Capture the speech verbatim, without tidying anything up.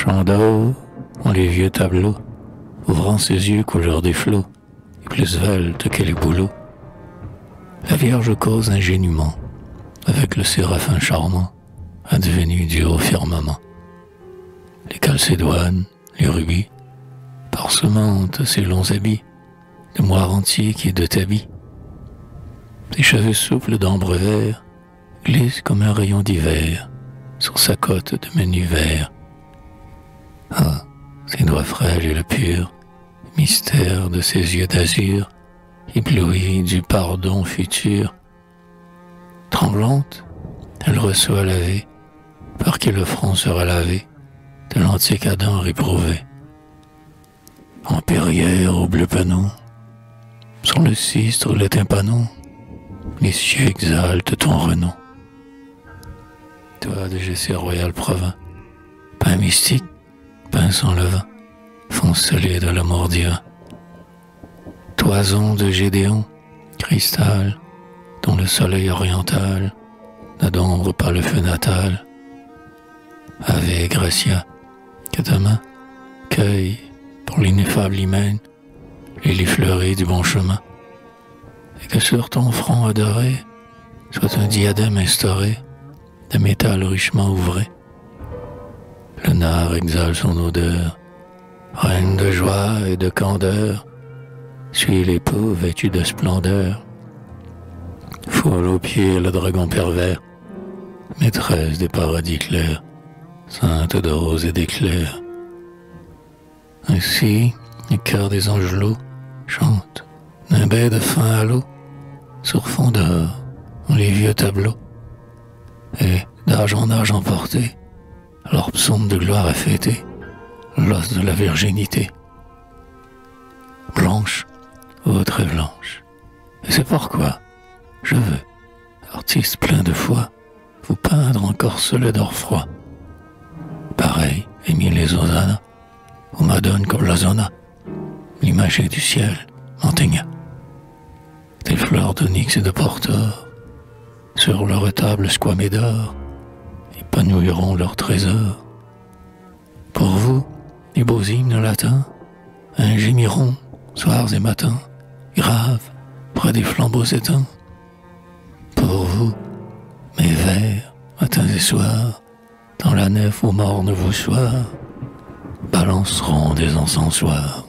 Chant d'eau, ont les vieux tableaux, ouvrant ses yeux couleur des flots, et plus svelte que les bouleaux. La Vierge cause ingénument, avec le séraphin charmant, advenu du haut firmament. Les calcédoines, les rubis, parsementent ses longs habits, de moire antique et de tabis. Ses cheveux souples d'ambre vert glissent comme un rayon d'hiver sur sa côte de menu vert. Ah, ses doigts frêles et le pur mystère de ses yeux d'azur, éblouis du pardon futur. Tremblante, elle reçoit laver, par qui le front sera lavé, de l'antique Adam réprouvé. En perrière au bleu panneau, sur le cistre le tympanon, les cieux exaltent ton renom. Toi de Gessé royal provins, pain mystique, pain sans levain, fond solide à l'amour divin. Toison de Gédéon, cristal, dont le soleil oriental n'a d'ombre par le feu natal. Ave Gracia, que ta main cueille pour l'ineffable hymen les lits fleuris du bon chemin, et que sur ton front adoré soit un diadème instauré de métal richement ouvré. Le nard exhale son odeur, reine de joie et de candeur, suit l'époux vêtu de splendeur, foule aux pieds le dragon pervers, maîtresse des paradis clairs, sainte de roses et d'éclairs. Ainsi, le cœur des angelots chante d'un baie de fin à l'eau, sur fond d'or, dans les vieux tableaux, et d'âge en âge emporté, leur psaume de gloire a fêté l'os de la virginité. Blanche, ô très blanche, et c'est pourquoi je veux, artiste plein de foi, vous peindre encore seul d'or froid. Pareil, Émile et Hosanna, ou Madone comme la zona, l'imagée du ciel, Mantegna. Des fleurs d'onyx et de portor, sur leur table squamée d'or, épanouiront leurs trésors. Pour vous, les beaux hymnes latins, un gémiront, soirs et matins, graves, près des flambeaux éteints. Pour vous, mes vers, matins et soirs, dans la nef où morne vous soir, balanceront des encensoirs.